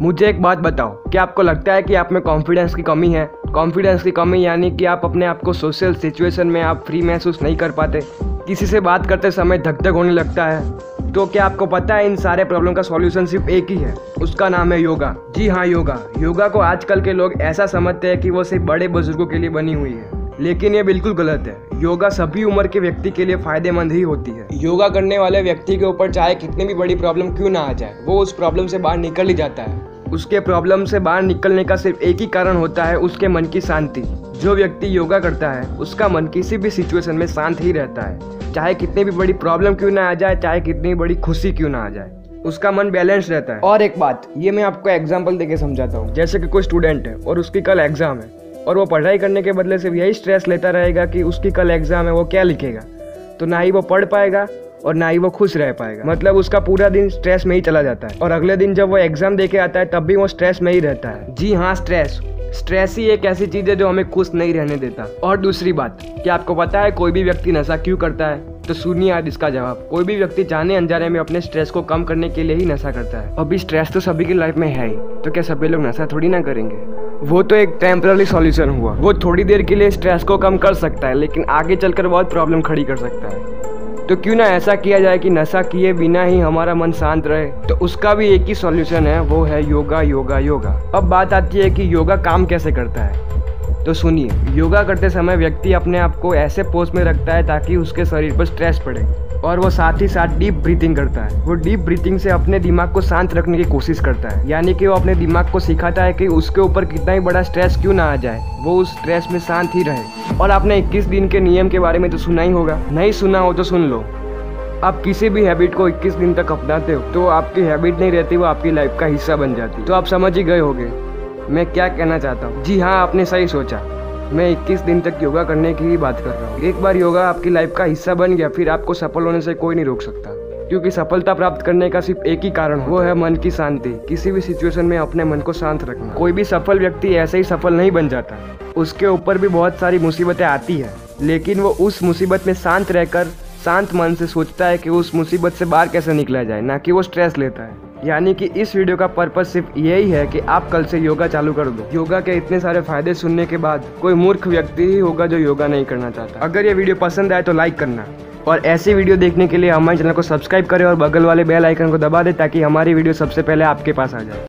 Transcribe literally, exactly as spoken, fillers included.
मुझे एक बात बताओ, क्या आपको लगता है कि आप में कॉन्फिडेंस की कमी है? कॉन्फिडेंस की कमी यानी कि आप अपने आप को सोशल सिचुएशन में आप फ्री महसूस नहीं कर पाते, किसी से बात करते समय धक धक होने लगता है। तो क्या आपको पता है इन सारे प्रॉब्लम का सॉल्यूशन सिर्फ एक ही है, उसका नाम है योगा। जी हाँ, योगा। योगा को आजकल के लोग ऐसा समझते हैं कि वो सिर्फ बड़े बुजुर्गों के लिए बनी हुई है, लेकिन ये बिल्कुल गलत है। योगा सभी उम्र के व्यक्ति के लिए फायदेमंद ही होती है। योगा करने वाले व्यक्ति के ऊपर चाहे कितनी भी बड़ी प्रॉब्लम क्यों ना आ जाए, वो उस प्रॉब्लम से बाहर निकल ही जाता है। उसके प्रॉब्लम से बाहर निकलने का सिर्फ एक ही कारण होता है, उसके मन की शांति। जो व्यक्ति योगा करता है उसका मन किसी भी सिचुएशन में शांत ही रहता है, चाहे कितनी भी बड़ी प्रॉब्लम क्यों ना आ जाए, चाहे कितनी बड़ी खुशी क्यों ना आ जाए, उसका मन बैलेंस रहता है। और एक बात, ये मैं आपको एग्जांपल देके समझाता हूँ। जैसे कि कोई स्टूडेंट है और उसकी कल एग्जाम है, और वो पढ़ाई करने के बदले सिर्फ यही स्ट्रेस लेता रहेगा कि उसकी कल एग्जाम है, वो क्या लिखेगा, तो ना ही वो पढ़ पाएगा और ना ही वो खुश रह पाएगा। मतलब उसका पूरा दिन स्ट्रेस में ही चला जाता है, और अगले दिन जब वो एग्जाम देके आता है तब भी वो स्ट्रेस में ही रहता है। जी हाँ, स्ट्रेस स्ट्रेस ही एक ऐसी चीज है जो हमें खुश नहीं रहने देता। और दूसरी बात, क्या आपको पता है कोई भी व्यक्ति नशा क्यों करता है? तो सुनिए आज इसका जवाब। कोई भी व्यक्ति जाने अनजाने में अपने स्ट्रेस को कम करने के लिए ही नशा करता है। अभी स्ट्रेस तो सभी की लाइफ में है ही, तो क्या सभी लोग नशा थोड़ी ना करेंगे? वो तो एक टेम्पररी सॉल्यूशन हुआ, वो थोड़ी देर के लिए स्ट्रेस को कम कर सकता है, लेकिन आगे चलकर बहुत प्रॉब्लम खड़ी कर सकता है। तो क्यों ना ऐसा किया जाए कि नशा किए बिना ही हमारा मन शांत रहे। तो उसका भी एक ही सॉल्यूशन है, वो है योगा योगा योगा। अब बात आती है कि योगा काम कैसे करता है। तो सुनिए, योगा करते समय व्यक्ति अपने आप को ऐसे पोज में रखता है ताकि उसके शरीर पर स्ट्रेस पड़े, और वो साथ ही साथ डीप ब्रीथिंग करता है। वो डीप ब्रीथिंग से अपने दिमाग को शांत रखने की कोशिश करता है, यानी कि वो अपने दिमाग को सिखाता है कि उसके ऊपर कितना ही बड़ा स्ट्रेस क्यों ना आ जाए, वो उस स्ट्रेस में शांत ही रहे। और आपने इक्कीस दिन के नियम के बारे में तो सुना ही होगा, नहीं सुना हो तो सुन लो। आप किसी भी हैबिट को इक्कीस दिन तक अपनाते हो तो आपकी हैबिट नहीं रहती, वो आपकी लाइफ का हिस्सा बन जाती। तो आप समझ ही गए होंगे मैं क्या कहना चाहता हूँ। जी हाँ, आपने सही सोचा, मैं इक्कीस दिन तक योगा करने की ही बात कर रहा हूँ। एक बार योगा आपकी लाइफ का हिस्सा बन गया, फिर आपको सफल होने से कोई नहीं रोक सकता, क्योंकि सफलता प्राप्त करने का सिर्फ एक ही कारण है, वो है मन की शांति। किसी भी सिचुएशन में अपने मन को शांत रखना। कोई भी सफल व्यक्ति ऐसे ही सफल नहीं बन जाता, उसके ऊपर भी बहुत सारी मुसीबतें आती है, लेकिन वो उस मुसीबत में शांत रहकर शांत मन से सोचता है कि उस मुसीबत से बाहर कैसे निकला जाए, ना कि वो स्ट्रेस लेता है। यानी कि इस वीडियो का पर्पस सिर्फ यही है कि आप कल से योगा चालू कर दो। योगा के इतने सारे फायदे सुनने के बाद कोई मूर्ख व्यक्ति ही होगा जो योगा नहीं करना चाहता। अगर ये वीडियो पसंद आए तो लाइक करना, और ऐसी वीडियो देखने के लिए हमारे चैनल को सब्सक्राइब करें और बगल वाले बेल आइकन को दबा दें ताकि हमारी वीडियो सबसे पहले आपके पास आ जाए।